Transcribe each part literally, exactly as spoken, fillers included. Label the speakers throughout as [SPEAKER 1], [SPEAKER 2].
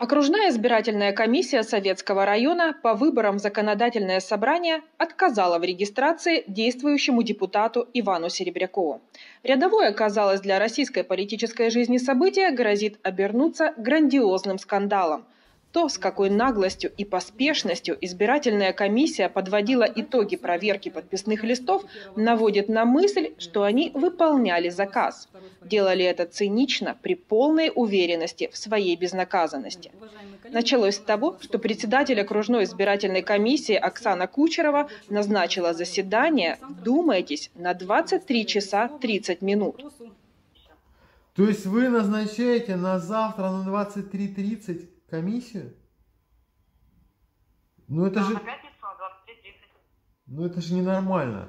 [SPEAKER 1] Окружная избирательная комиссия Советского района по выборам в Законодательное собрание отказала в регистрации действующему депутату Ивану Серебрякову. Рядовое, казалось, для российской политической жизни событие грозит обернуться грандиозным скандалом. То, с какой наглостью и поспешностью избирательная комиссия подводила итоги проверки подписных листов, наводит на мысль, что они выполняли заказ. Делали это цинично, при полной уверенности в своей безнаказанности. Началось с того, что председатель окружной избирательной комиссии Оксана Кучерова назначила заседание, вдумайтесь, на двадцать три часа тридцать минут.
[SPEAKER 2] То есть вы назначаете на завтра на двадцать три тридцать комиссию? Ну это
[SPEAKER 3] да,
[SPEAKER 2] же...
[SPEAKER 3] на пятницу на двадцать три тридцать.
[SPEAKER 2] Ну это же ненормально.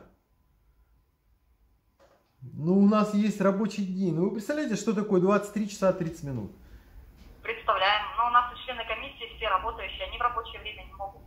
[SPEAKER 2] Ну у нас есть рабочий день. Ну вы представляете, что такое двадцать три часа тридцать минут?
[SPEAKER 3] Представляем. Но у нас члены комиссии все работающие, они в рабочее время не могут.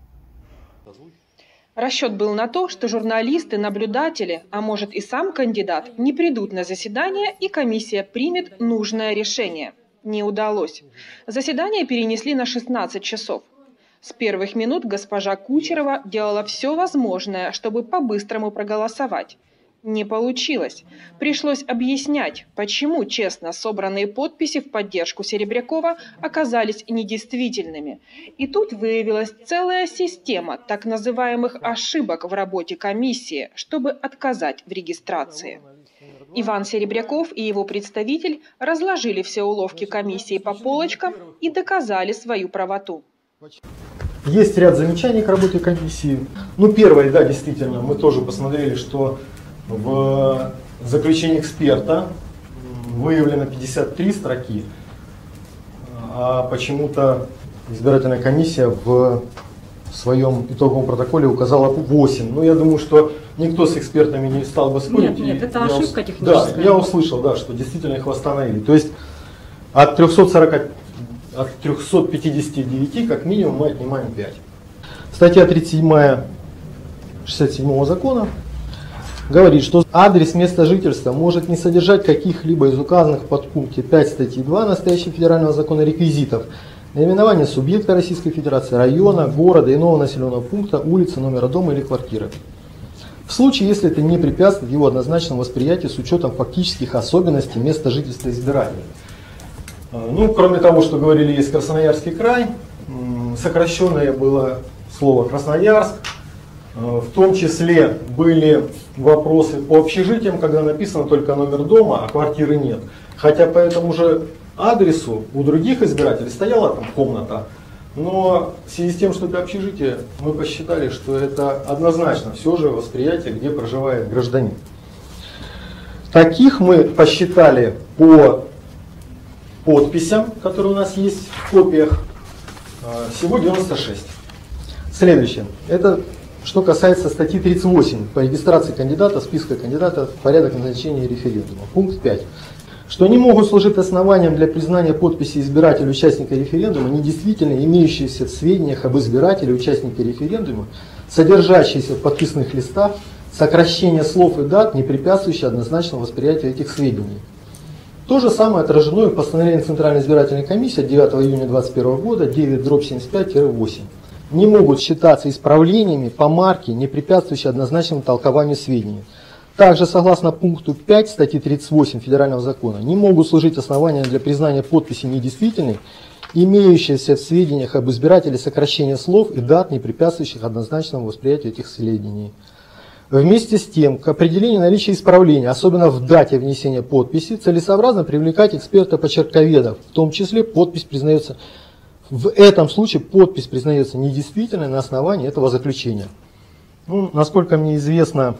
[SPEAKER 1] Расчет был на то, что журналисты, наблюдатели, а может и сам кандидат, не придут на заседание, и комиссия примет нужное решение. Не удалось. Заседание перенесли на шестнадцать часов. С первых минут госпожа Кучерова делала все возможное, чтобы по-быстрому проголосовать. Не получилось. Пришлось объяснять, почему честно собранные подписи в поддержку Серебрякова оказались недействительными. И тут выявилась целая система так называемых ошибок в работе комиссии, чтобы отказать в регистрации. Иван Серебряков и его представитель разложили все уловки комиссии по полочкам и доказали свою правоту.
[SPEAKER 4] Есть ряд замечаний к работе комиссии. Ну, первое, да, действительно, мы тоже посмотрели, что в заключении эксперта выявлено пятьдесят три строки, а почему-то избирательная комиссия в своем итоговом протоколе указала восемь. Ну, я думаю, что никто с экспертами не стал бы спорить.
[SPEAKER 5] Нет, нет, это
[SPEAKER 4] я
[SPEAKER 5] ошибка
[SPEAKER 4] ус...
[SPEAKER 5] техническая.
[SPEAKER 4] Да, я услышал, да, что действительно их восстановили. То есть от трёхсот сорока, от трёхсот пятидесяти девяти как минимум мы отнимаем пять. Статья тридцать семь шестьдесят седьмого закона говорит, что адрес места жительства может не содержать каких-либо из указанных в подпункте пять статьи два настоящего федерального закона реквизитов: наименование субъекта Российской Федерации, района, города, иного населенного пункта, улицы, номера дома или квартиры. В случае, если это не препятствует его однозначному восприятию с учетом фактических особенностей места жительства избирателя. Ну, кроме того, что говорили, есть Красноярский край, сокращенное было слово Красноярск. В том числе были вопросы по общежитиям, когда написано только номер дома, а квартиры нет. Хотя по этому же адресу у других избирателей стояла там комната, но в связи с тем, что это общежитие, мы посчитали, что это однозначно все же восприятие, где проживает гражданин. Таких мы посчитали по подписям, которые у нас есть в копиях, всего девяносто шесть. Следующее. Это что касается статьи тридцать восемь по регистрации кандидата, списка кандидатов, порядок назначения референдума. Пункт пять. Что не могут служить основанием для признания подписи избирателя участника референдума недействительно имеющиеся в сведениях об избирателе участнике референдума, содержащиеся в подписных листах, сокращение слов и дат, не препятствующие однозначному восприятию этих сведений. То же самое отражено и в постановлении Центральной избирательной комиссии от девятого июня две тысячи двадцать первого года девять дробь семьдесят пять восемь. Не могут считаться исправлениями по марке, не препятствующие однозначному толкованию сведений. Также, согласно пункту пять статьи тридцать восемь Федерального закона, не могут служить основанием для признания подписи недействительной, имеющиеся в сведениях об избирателе сокращение слов и дат, не препятствующих однозначному восприятию этих сведений. Вместе с тем, к определению наличия исправления, особенно в дате внесения подписи, целесообразно привлекать эксперта-почерковедов, в том числе подпись признается, в этом случае подпись признается недействительной на основании этого заключения. Ну, насколько мне известно,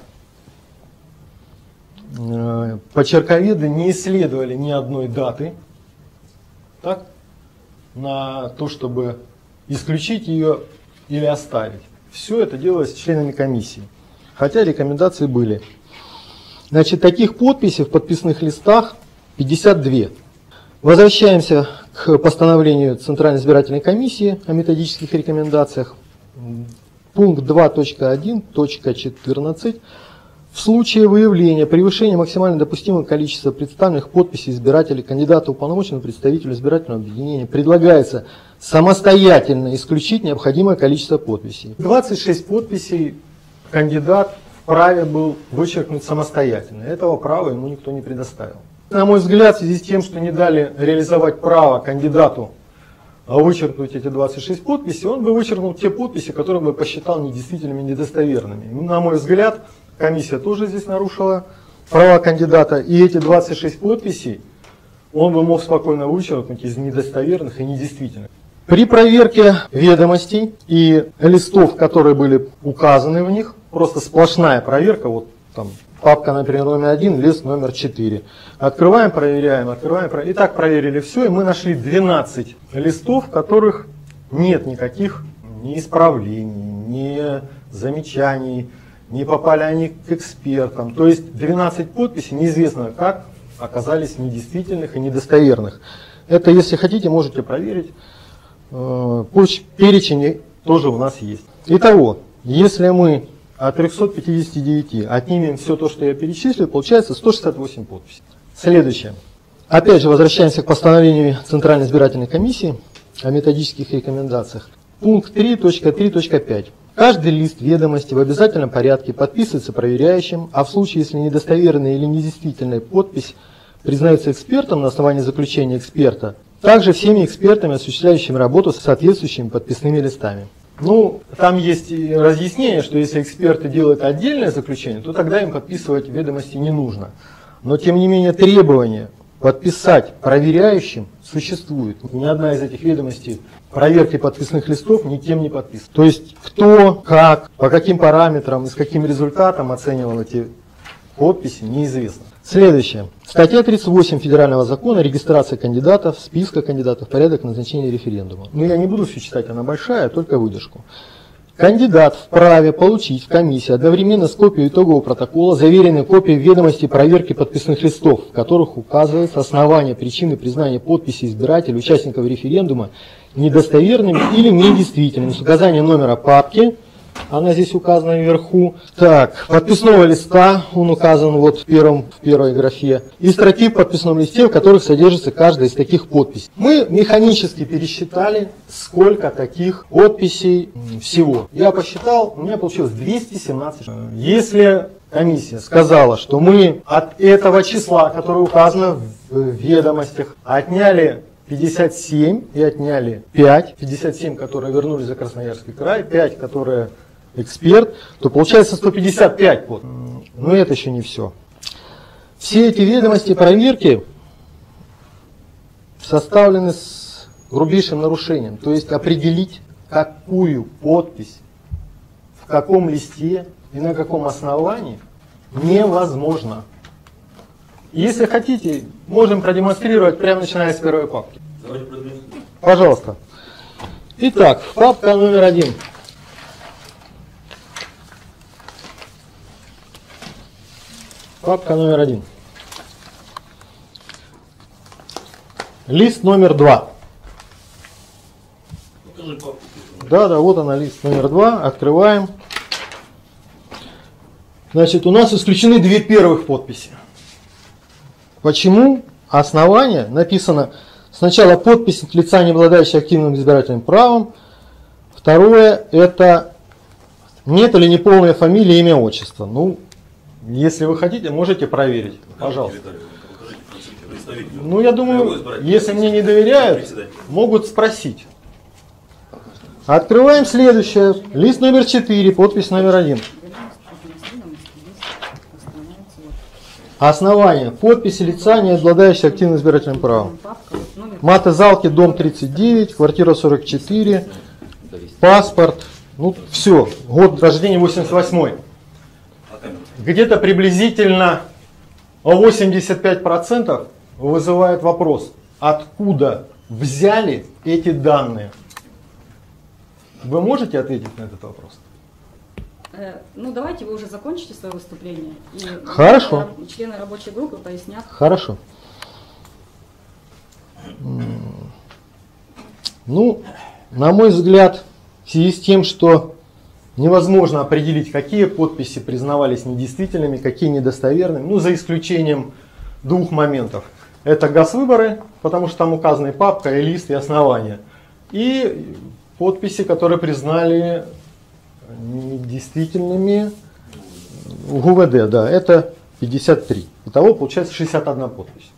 [SPEAKER 4] почерковеды не исследовали ни одной даты, так, на то, чтобы исключить ее или оставить. Все это делалось членами комиссии, хотя рекомендации были. Значит, таких подписей в подписных листах пятьдесят две. Возвращаемся к постановлению Центральной избирательной комиссии о методических рекомендациях. Пункт два точка один точка четырнадцать. В случае выявления превышения максимально допустимого количества представленных подписей избирателей кандидата уполномоченного представителя избирательного объединения предлагается самостоятельно исключить необходимое количество подписей. двадцать шесть подписей кандидат вправе был вычеркнуть самостоятельно. Этого права ему никто не предоставил. На мой взгляд, в связи с тем, что не дали реализовать право кандидату вычеркнуть эти двадцать шесть подписей, он бы вычеркнул те подписи, которые бы посчитал недействительными, недостоверными. На мой взгляд, комиссия тоже здесь нарушила права кандидата, и эти двадцать шесть подписей он бы мог спокойно вычеркнуть из недостоверных и недействительных. При проверке ведомостей и листов, которые были указаны в них, просто сплошная проверка, вот там папка, например, номер один, лист номер четыре. Открываем, проверяем, открываем, проверяем. И так проверили все, и мы нашли двенадцать листов, в которых нет никаких ни исправлений, ни замечаний, не попали они к экспертам. То есть двенадцать подписей, неизвестно как, оказались недействительных и недостоверных. Это, если хотите, можете проверить. Перечень тоже у нас есть. Итого, если мы от трёхсот пятидесяти девяти отнимем все то, что я перечислил, получается сто шестьдесят восемь подписей. Следующее. Опять же, возвращаемся к постановлению Центральной избирательной комиссии о методических рекомендациях. Пункт три точка три точка пять. Каждый лист ведомости в обязательном порядке подписывается проверяющим, а в случае, если недостоверная или недействительная подпись признается экспертом на основании заключения эксперта, также всеми экспертами, осуществляющими работу с соответствующими подписными листами. Ну, там есть и разъяснение, что если эксперты делают отдельное заключение, то тогда им подписывать ведомости не нужно. Но, тем не менее, требование подписать проверяющим существует. Ни одна из этих ведомостей проверки подписных листов никем не подписана. То есть, кто, как, по каким параметрам и с каким результатом оценивал эти подписи, неизвестно. Следующее. Статья тридцать восемь Федерального закона «Регистрация кандидатов, списка кандидатов, порядок назначения референдума». Но я не буду все читать, она большая, только выдержку. Кандидат вправе получить в комиссии одновременно с копией итогового протокола заверенной копией ведомости проверки подписных листов, в которых указывается основание причины признания подписи избирателей, участников референдума недостоверными или недействительными, с указанием номера папки. Она здесь указана вверху. Так, подписного листа, он указан вот в, первом, в первой графе. И строки в подписном листе, в которых содержится каждая из таких подписей. Мы механически пересчитали, сколько таких подписей всего. Я посчитал, у меня получилось двести семнадцать. Если комиссия сказала, что мы от этого числа, которое указано в ведомостях, отняли пятьдесят семь и отняли пять, пятьдесят семь, которые вернулись за Красноярский край, пять, которые эксперт, то получается сто пятьдесят пять под. Но это еще не все. Все эти ведомости проверки составлены с грубейшим нарушением. То есть определить, какую подпись, в каком листе и на каком основании невозможно. Если хотите, можем продемонстрировать прямо начиная с первой папки. Пожалуйста. Итак, папка номер один. Папка номер один. Лист номер два. Да, да, вот она, лист номер два. Открываем. Значит, у нас исключены две первых подписи. Почему? Основание написано сначала подпись от лица, не обладающего активным избирательным правом. Второе, это нет или не полная фамилия, имя, отчество. Ну, если вы хотите, можете проверить. Пожалуйста. Ну, я думаю, если мне не доверяют, могут спросить. Открываем следующее. Лист номер четыре, подпись номер один. Основание. Подписи лица, не обладающего активным избирательным правом. Мата Залки, дом тридцать девять, квартира сорок четыре, паспорт. Ну, все. Год рождения восемьдесят восьмой. Где-то приблизительно восемьдесят пять процентов вызывает вопрос, откуда взяли эти данные. Вы можете ответить на этот вопрос?
[SPEAKER 5] Ну, давайте вы уже закончите свое выступление. И
[SPEAKER 4] Хорошо.
[SPEAKER 5] Члены рабочей группы пояснят.
[SPEAKER 4] Хорошо. Ну, на мой взгляд, в связи с тем, что невозможно определить, какие подписи признавались недействительными, какие недостоверными, ну, за исключением двух моментов. Это госвыборы, потому что там указаны папка и лист и основания. И подписи, которые признали недействительными ГУВД, да, это пятьдесят три. Итого получается шестьдесят одна подпись.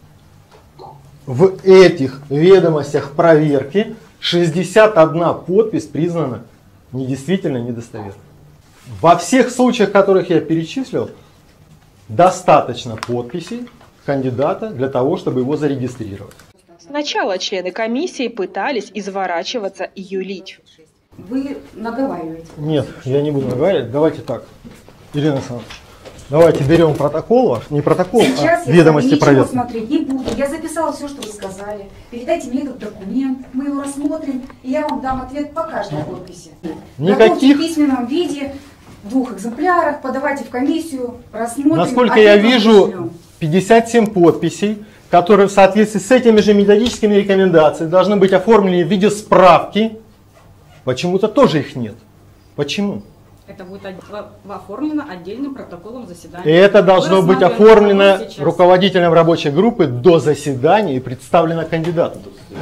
[SPEAKER 4] В этих ведомостях проверки шестьдесят одна подпись признана недействительно недостоверной. Во всех случаях, которых я перечислил, достаточно подписей кандидата для того, чтобы его зарегистрировать.
[SPEAKER 1] Сначала члены комиссии пытались изворачиваться и юлить.
[SPEAKER 5] Вы наговариваете.
[SPEAKER 4] Нет, я не буду наговаривать. Давайте так, Ирина Александровна, давайте берем протокол ваш, не протокол,
[SPEAKER 6] Сейчас
[SPEAKER 4] а ведомости
[SPEAKER 6] я
[SPEAKER 4] проверки.
[SPEAKER 6] смотреть не буду. Я записала все, что вы сказали. Передайте мне этот документ, мы его рассмотрим, и я вам дам ответ по каждой подписи.
[SPEAKER 4] Никаких...
[SPEAKER 6] Готовьте в письменном виде, в двух экземплярах, подавайте в комиссию, рассмотрим.
[SPEAKER 4] Насколько я вижу, пятьдесят семь подписей, которые в соответствии с этими же методическими рекомендациями должны быть оформлены в виде справки. Почему-то тоже их нет. Почему?
[SPEAKER 5] Это будет оформлено отдельным протоколом заседания.
[SPEAKER 4] И это должно
[SPEAKER 5] Мы
[SPEAKER 4] быть оформлено руководителем рабочей группы до заседания и представлено кандидату.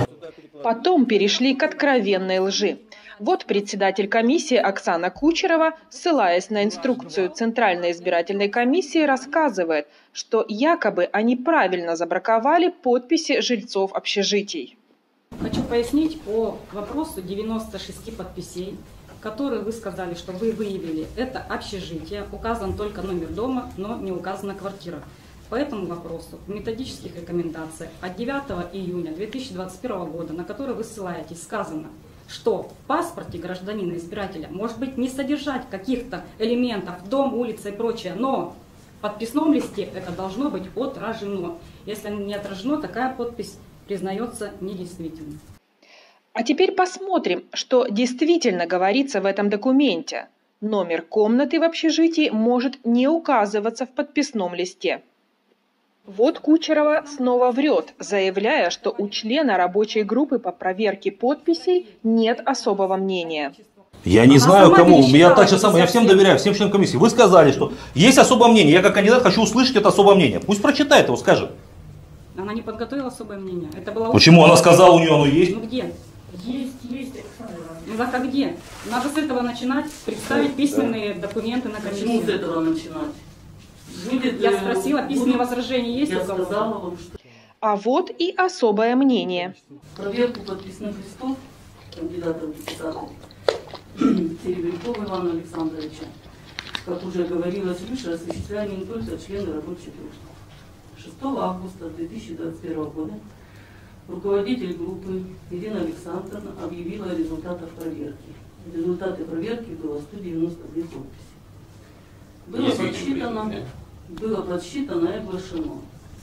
[SPEAKER 1] Потом перешли к откровенной лжи. Вот председатель комиссии Оксана Кучерова, ссылаясь на инструкцию Центральной избирательной комиссии, рассказывает, что якобы они правильно забраковали подписи жильцов общежитий.
[SPEAKER 5] Хочу пояснить по вопросу девяноста шести подписей, которые вы сказали, что вы выявили. Это общежитие, указан только номер дома, но не указана квартира. По этому вопросу в методических рекомендациях от девятого июня две тысячи двадцать первого года, на который вы ссылаетесь, сказано, что в паспорте гражданина-избирателя может быть не содержать каких-то элементов, дом, улица и прочее, но в подписном листе это должно быть отражено. Если не отражено, такая подпись признается недействительной.
[SPEAKER 1] А теперь посмотрим, что действительно говорится в этом документе. Номер комнаты в общежитии может не указываться в подписном листе. Вот Кучерова снова врет, заявляя, что у члена рабочей группы по проверке подписей нет особого мнения.
[SPEAKER 7] Я не знаю кому, я так же самое, я всем доверяю, всем членам комиссии. Вы сказали, что есть особое мнение, я как кандидат хочу услышать это особое мнение. Пусть прочитает его, скажет.
[SPEAKER 5] Она не подготовила особое мнение. Это было
[SPEAKER 7] Почему? Она сказала, у нее оно есть.
[SPEAKER 5] Ну где? Есть, есть. Ну так а где? Надо с этого начинать, представить письменные документы на комиссию.
[SPEAKER 8] Почему с этого начинать? Будет,
[SPEAKER 5] Я спросила, письменные
[SPEAKER 8] будет,
[SPEAKER 5] возражения есть
[SPEAKER 8] я
[SPEAKER 5] у кого-то?
[SPEAKER 8] сказала вам, что...
[SPEAKER 1] А вот и особое мнение.
[SPEAKER 8] Проверку подписных листов кандидата в депутаты Серебрякова Ивана Александровича, как уже говорилось выше, осуществляли не только члены рабочей группы. шестого августа две тысячи двадцать первого года руководитель группы Ирина Александровна объявила о результатах проверки. Результаты проверки было сто девяносто две подписи. Было подсчитано, было подсчитано и оглашено.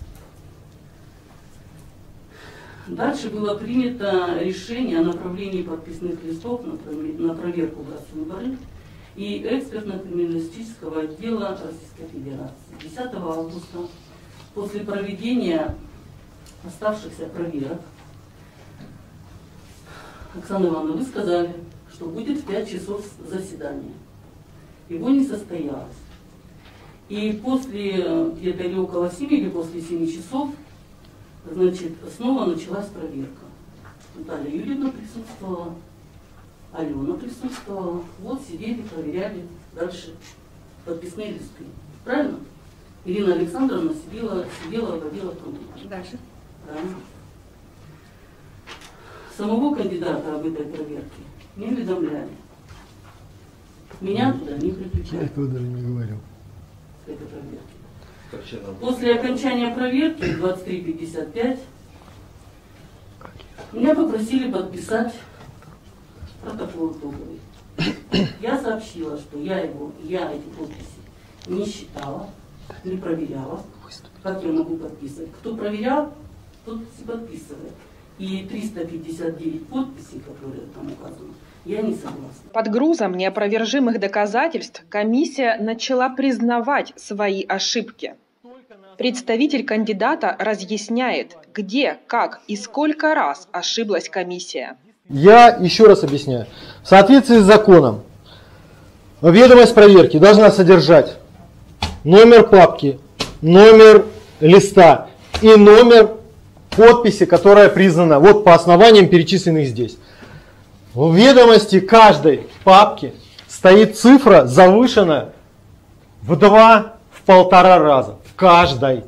[SPEAKER 8] Дальше было принято решение о направлении подписных листов на проверку Госвыборы и экспертно-криминалистического отдела Российской Федерации. десятого августа после проведения оставшихся проверок, Оксана Ивановна, вы сказали, что будет в пять часов заседания. Его не состоялось. И после, где-то или около семи, или после семи часов, значит, снова началась проверка. Наталья Юрьевна присутствовала, Алена присутствовала. Вот сидели, проверяли дальше подписные листы. Правильно? Ирина Александровна сидела, сидела, водила комнату.
[SPEAKER 5] Дальше.
[SPEAKER 8] Правильно. Самого кандидата об этой проверке не уведомляли. Меня туда не приключали.
[SPEAKER 4] Я этого даже не говорил.
[SPEAKER 8] К этой проверке. После окончания проверки в двадцать три пятьдесят пять меня попросили подписать протокол итоговый. Я сообщила, что я его, я эти подписи не считала, не проверяла. Как я могу подписывать? Кто проверял, тот и подписывает. И триста пятьдесят девять подписей, которые там указаны, я не согласна.
[SPEAKER 1] Под грузом неопровержимых доказательств комиссия начала признавать свои ошибки. Представитель кандидата разъясняет, где, как и сколько раз ошиблась комиссия.
[SPEAKER 4] Я еще раз объясняю. В соответствии с законом Ведомость проверки должна содержать номер папки, номер листа и номер подписи, которая признана вот по основаниям, перечисленных здесь. В ведомости каждой папки стоит цифра, завышенная в два, в полтора раза. В каждой.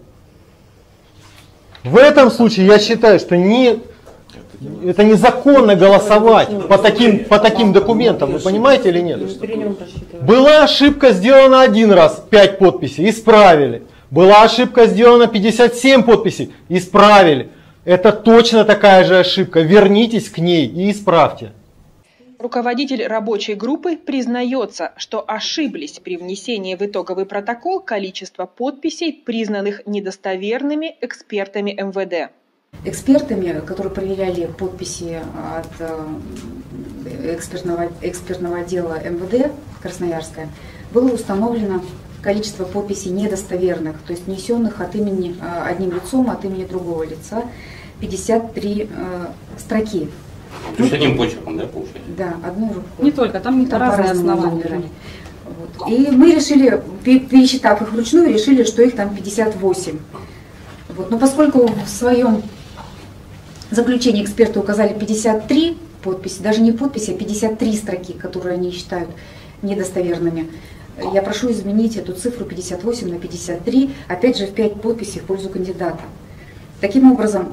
[SPEAKER 4] В этом случае я считаю, что не, это незаконно голосовать по таким, по таким документам. Вы понимаете или нет? Была ошибка сделана один раз, пять подписей, исправили. Была ошибка сделана пятьдесят семь подписей, исправили. Это точно такая же ошибка. Вернитесь к ней и исправьте.
[SPEAKER 1] Руководитель рабочей группы признается, что ошиблись при внесении в итоговый протокол количество подписей, признанных недостоверными экспертами эм вэ дэ.
[SPEAKER 6] Экспертами, которые проверяли подписи от экспертного, экспертного отдела эм вэ дэ Красноярска, было установлено количество подписей недостоверных, то есть внесенных от имени одним лицом, от имени другого лица, пятьдесят три э, строки.
[SPEAKER 7] То есть одним почерком, да, получается?
[SPEAKER 6] Да, одной рукой.
[SPEAKER 5] Не только, там не разные основания.
[SPEAKER 6] Вот. И мы решили, пересчитав их вручную, решили, что их там пятьдесят восемь. Вот. Но поскольку в своем заключении эксперты указали пятьдесят три подписи, даже не подписи, а пятьдесят три строки, которые они считают недостоверными, я прошу изменить эту цифру пятьдесят восемь на пятьдесят три, опять же в пять подписей в пользу кандидата. Таким образом,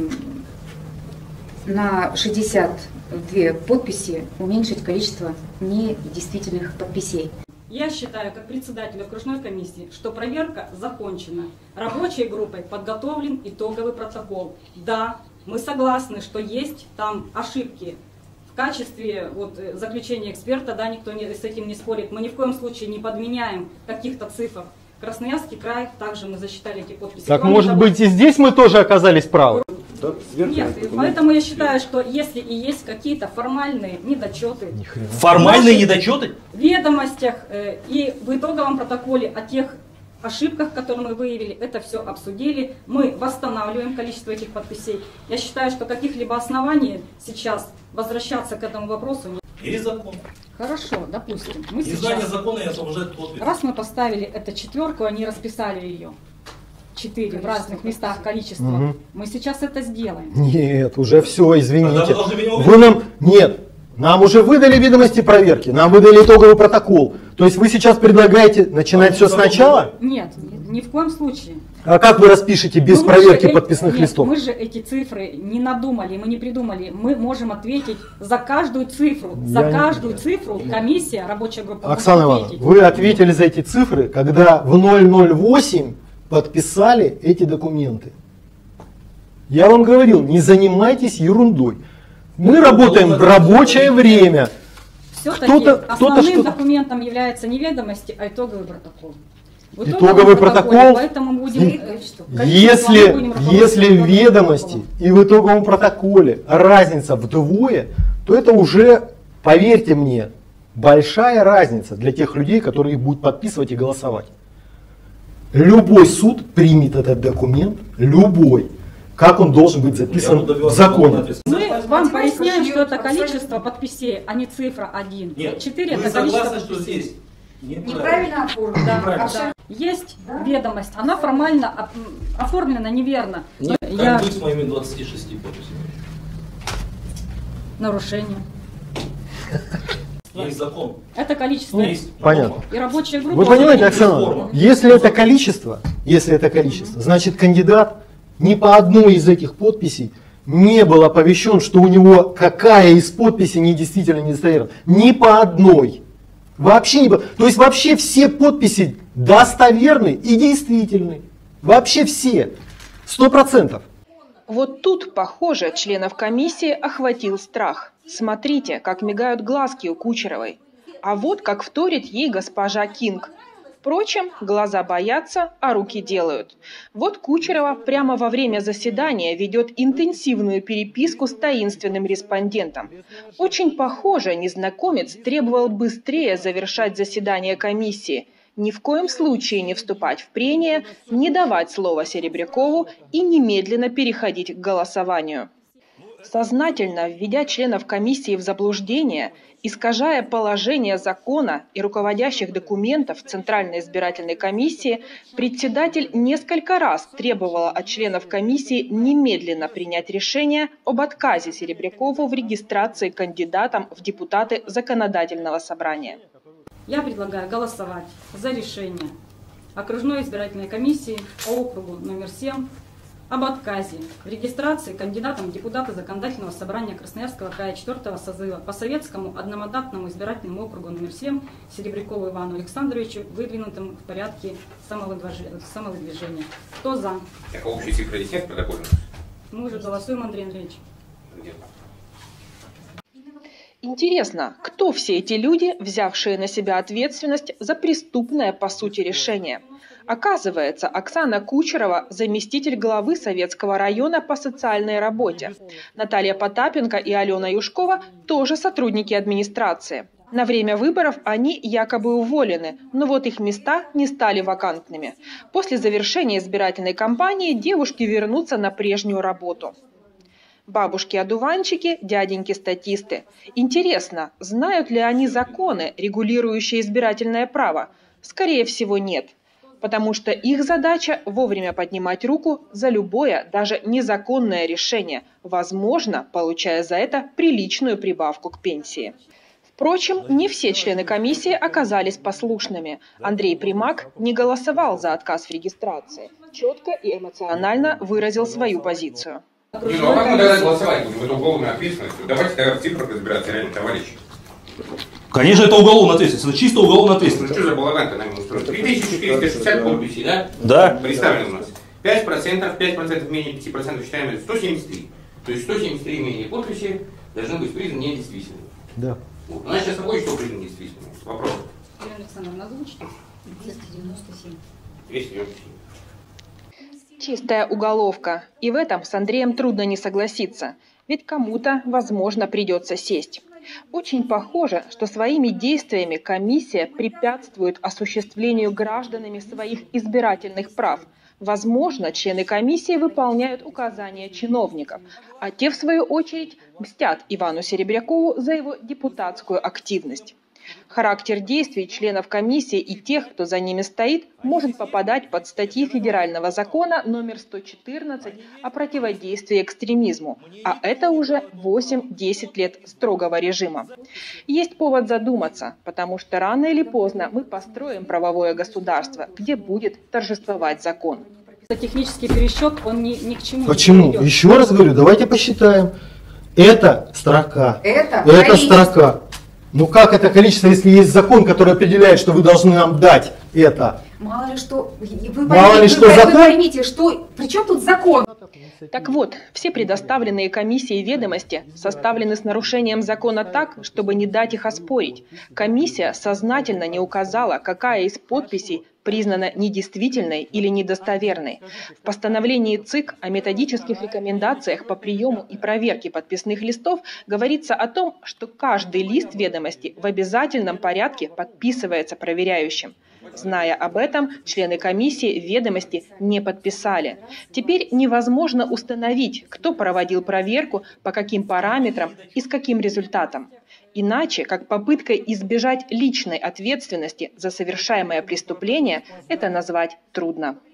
[SPEAKER 6] на шестьдесят две подписи уменьшить количество недействительных подписей.
[SPEAKER 5] Я считаю, как председатель окружной комиссии, что проверка закончена. Рабочей группой подготовлен итоговый протокол. Да, мы согласны, что есть там ошибки. В качестве вот, заключения эксперта, да, никто не, с этим не спорит. Мы ни в коем случае не подменяем каких-то цифр. Красноярский край, также мы засчитали эти подписи.
[SPEAKER 4] Так
[SPEAKER 5] Кроме
[SPEAKER 4] может
[SPEAKER 5] того,
[SPEAKER 4] быть и здесь мы тоже оказались правы?
[SPEAKER 5] Нет, поэтому я считаю, что если и есть какие-то формальные недочеты,
[SPEAKER 7] Формальные недочеты?
[SPEAKER 5] в ведомостях э, и в итоговом протоколе о тех ошибках, которые мы выявили, это все обсудили, мы восстанавливаем количество этих подписей. Я считаю, что каких-либо оснований сейчас возвращаться к этому вопросу нет.
[SPEAKER 7] Или закон.
[SPEAKER 5] Хорошо, допустим. Мы
[SPEAKER 7] Незнание
[SPEAKER 5] сейчас,
[SPEAKER 7] закона и освобождает подпись.
[SPEAKER 5] раз мы поставили эту четверку, они расписали ее. Четыре в разных местах количество.
[SPEAKER 4] Угу.
[SPEAKER 5] Мы сейчас это сделаем.
[SPEAKER 4] Нет, уже все, извините.
[SPEAKER 7] Тогда вы должны меня
[SPEAKER 4] Вы нам... Нет, нам уже выдали ведомости проверки, нам выдали итоговый протокол. То есть вы сейчас предлагаете начинать
[SPEAKER 7] А
[SPEAKER 4] все сначала?
[SPEAKER 5] Нет, ни в коем случае.
[SPEAKER 4] А как вы распишете без
[SPEAKER 5] Ну, мы
[SPEAKER 4] проверки
[SPEAKER 5] же
[SPEAKER 4] подписных
[SPEAKER 5] эти,
[SPEAKER 4] листов?
[SPEAKER 5] Нет, мы же эти цифры не надумали, мы не придумали. Мы можем ответить за каждую цифру. За
[SPEAKER 4] Я
[SPEAKER 5] каждую
[SPEAKER 4] не...
[SPEAKER 5] цифру комиссия, рабочая группа
[SPEAKER 4] Оксана
[SPEAKER 5] может
[SPEAKER 4] Ивановна,
[SPEAKER 5] ответить.
[SPEAKER 4] вы ответили за эти цифры, когда в ноль ноль восемь подписали эти документы. Я вам говорил, не занимайтесь ерундой. Мы работаем в рабочее время.
[SPEAKER 5] Все-таки
[SPEAKER 4] Кто-то- кто-то
[SPEAKER 5] основным
[SPEAKER 4] что-то-
[SPEAKER 5] документом является не ведомости, а итоговый протокол. В
[SPEAKER 4] Итоговый протокол,
[SPEAKER 5] Поэтому мы будем, э, что, количество мы
[SPEAKER 4] Если,
[SPEAKER 5] будем руководствоваться
[SPEAKER 4] если в
[SPEAKER 5] итоговым
[SPEAKER 4] ведомости
[SPEAKER 5] протоколом.
[SPEAKER 4] и в итоговом протоколе разница вдвое, то это уже, поверьте мне, большая разница для тех людей, которые их будут подписывать и голосовать. Любой суд примет этот документ, любой, как он должен быть записан в законе.
[SPEAKER 5] Мы вам поясняем, что это количество подписей, а не цифра один.
[SPEAKER 7] Нет,
[SPEAKER 5] четыре
[SPEAKER 7] вы
[SPEAKER 5] это количество
[SPEAKER 7] согласны, что
[SPEAKER 5] подписей.
[SPEAKER 7] здесь
[SPEAKER 6] Неправильно оформлено.
[SPEAKER 5] Да,
[SPEAKER 7] Неправильно.
[SPEAKER 5] да. Есть ведомость, она формально оп- оформлена неверно.
[SPEAKER 7] Нет,
[SPEAKER 5] Я...
[SPEAKER 7] как быть с моими двадцатью шестью подписями?
[SPEAKER 5] Нарушение.
[SPEAKER 7] Есть закон.
[SPEAKER 5] Это количество.
[SPEAKER 7] Есть.
[SPEAKER 4] Понятно.
[SPEAKER 5] И рабочая группа...
[SPEAKER 4] Вы понимаете,
[SPEAKER 7] есть
[SPEAKER 4] Оксана,
[SPEAKER 7] форма.
[SPEAKER 4] если это количество, если это количество, значит кандидат ни по одной из этих подписей не был оповещен, что у него какая из подписей недействительно недостоверна. Ни по одной. Вообще не по... То есть вообще все подписи достоверны и действительны. Вообще все. Сто процентов.
[SPEAKER 1] Вот тут, похоже, членов комиссии охватил страх. Смотрите, как мигают глазки у Кучеровой. А вот как вторит ей госпожа Кинг. Впрочем, глаза боятся, а руки делают. Вот Кучерова прямо во время заседания ведет интенсивную переписку с таинственным респондентом. Очень похоже, незнакомец требовал быстрее завершать заседание комиссии, ни в коем случае не вступать в прения, не давать слова Серебрякову и немедленно переходить к голосованию. Сознательно введя членов комиссии в заблуждение, искажая положение закона и руководящих документов Центральной избирательной комиссии, председатель несколько раз требовала от членов комиссии немедленно принять решение об отказе Серебрякову в регистрации кандидатом в депутаты Законодательного собрания.
[SPEAKER 5] Я предлагаю голосовать за решение окружной избирательной комиссии по округу номер семь об отказе в регистрации кандидатом в депутаты Законодательного собрания Красноярского края четвёртого созыва по советскому одномандатному избирательному округу номер семь Серебрякову Ивану Александровичу, выдвинутым в порядке самовыдвижения. Кто за?
[SPEAKER 9] Так, а общие цифры есть, нет протокольно?
[SPEAKER 5] Мы уже голосуем, Андрей Андреевич.
[SPEAKER 1] Интересно, кто все эти люди, взявшие на себя ответственность за преступное по сути решение? Оказывается, Оксана Кучерова – заместитель главы Советского района по социальной работе. Наталья Потапенко и Алена Юшкова – тоже сотрудники администрации. На время выборов они якобы уволены, но вот их места не стали вакантными. После завершения избирательной кампании девушки вернутся на прежнюю работу. Бабушки-одуванчики, дяденьки-статисты. Интересно, знают ли они законы, регулирующие избирательное право? Скорее всего, нет. Потому что их задача вовремя поднимать руку за любое, даже незаконное решение, возможно, получая за это приличную прибавку к пенсии. Впрочем, не все члены комиссии оказались послушными. Андрей Примак не голосовал за отказ в регистрации, четко и эмоционально выразил свою позицию.
[SPEAKER 9] Не, ну а как мы тогда голосовать будем? Это уголовная ответственность. Давайте тогда в цифрах разбираться, реально, товарищи.
[SPEAKER 7] Конечно, это уголовная ответственность, это чисто уголовная ответственность.
[SPEAKER 9] Ну что за балаган-то нами устроить? три тысячи четыреста шестьдесят подписей, да?
[SPEAKER 7] Да.
[SPEAKER 9] Представлены у нас. пять процентов, пять процентов менее пяти процентов считаем, это сто семьдесят три. То есть сто семьдесят три менее подписи должны быть признаны недействительными.
[SPEAKER 4] Да.
[SPEAKER 9] Вот. У нас сейчас такое, что признано недействительным. Вопрос.
[SPEAKER 5] Елена Александровна, озвучите.
[SPEAKER 6] двести девяносто семь.
[SPEAKER 9] двести девяносто семь.
[SPEAKER 1] Чистая уголовка. И в этом с Андреем трудно не согласиться. Ведь кому-то, возможно, придется сесть. Очень похоже, что своими действиями комиссия препятствует осуществлению гражданами своих избирательных прав. Возможно, члены комиссии выполняют указания чиновников, а те, в свою очередь, мстят Ивану Серебрякову за его депутатскую активность. Характер действий членов комиссии и тех, кто за ними стоит, может попадать под статьи федерального закона номер сто четырнадцать о противодействии экстремизму, а это уже восемь-десять лет строгого режима. Есть повод задуматься, потому что рано или поздно мы построим правовое государство, где будет торжествовать закон.
[SPEAKER 5] Технический пересчет, он ни, ни к чему
[SPEAKER 4] Почему?
[SPEAKER 5] не приведет.
[SPEAKER 4] Еще раз говорю, давайте посчитаем. Это строка.
[SPEAKER 6] Это,
[SPEAKER 4] Это строка. Ну как это количество, если есть закон, который определяет, что вы должны нам дать это?
[SPEAKER 6] Мало ли что, вы,
[SPEAKER 4] Мало
[SPEAKER 6] поймите,
[SPEAKER 4] ли что
[SPEAKER 6] вы,
[SPEAKER 4] закон?
[SPEAKER 6] вы поймите, что, при чем тут закон?
[SPEAKER 1] Так вот, все предоставленные комиссии ведомости составлены с нарушением закона так, чтобы не дать их оспорить. Комиссия сознательно не указала, какая из подписей признана недействительной или недостоверной. В постановлении ЦИК о методических рекомендациях по приему и проверке подписных листов говорится о том, что каждый лист ведомости в обязательном порядке подписывается проверяющим. Зная об этом, члены комиссии ведомости не подписали. Теперь невозможно установить, кто проводил проверку, по каким параметрам и с каким результатом. Иначе, как попыткой избежать личной ответственности за совершаемое преступление, это назвать трудно.